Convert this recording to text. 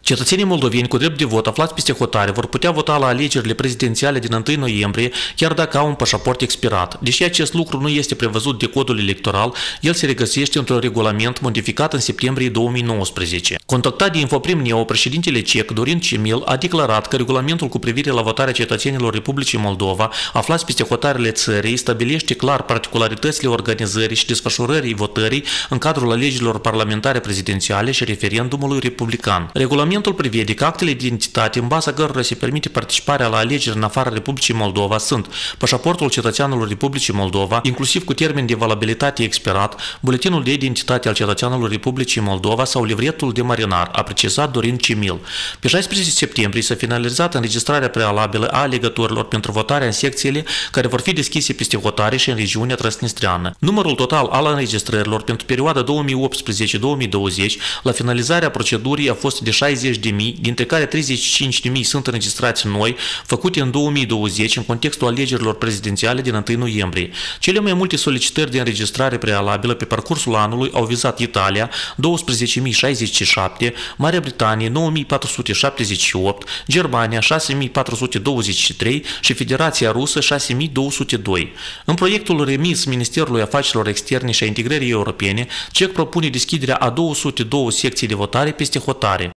Cetățenii moldoveni cu drept de vot aflați peste hotare vor putea vota la alegerile prezidențiale din 1 noiembrie, chiar dacă au un pașaport expirat. Deși acest lucru nu este prevăzut de codul electoral, el se regăsește într-un regulament modificat în septembrie 2019. Contactat de Infoprim Neo, președintele cec Dorin Cimil a declarat că regulamentul cu privire la votarea cetățenilor Republicii Moldova aflați peste hotarele țării stabilește clar particularitățile organizării și desfășurării votării în cadrul alegerilor parlamentare prezidențiale și referendumului republican. Regulamentul prevede că actele de identitate în baza cărora se permite participarea la alegeri în afara Republicii Moldova sunt pașaportul cetățeanului Republicii Moldova, inclusiv cu termen de valabilitate expirat, buletinul de identitate al cetățeanului Republicii Moldova sau livretul de marinar, a precizat Dorin Cimil. Pe 16 septembrie s-a finalizat înregistrarea prealabilă a alegătorilor pentru votarea în secțiile care vor fi deschise peste hotare și în regiunea transnistreană. Numărul total al înregistrărilor pentru perioada 2018-2020 la finalizarea procedurii a fost de 60.000, dintre care 35.000 sunt înregistrați noi, făcute în 2020 în contextul alegerilor prezidențiale din 1 noiembrie. Cele mai multe solicitări de înregistrare prealabilă pe parcursul anului au vizat Italia, 12.067, Marea Britanie, 9.478, Germania, 6.423 și Federația Rusă, 6.202. În proiectul remis Ministerului Afacerilor Externe și a Integrării Europene, CEC propune deschiderea a 202 secții de votare peste hotare.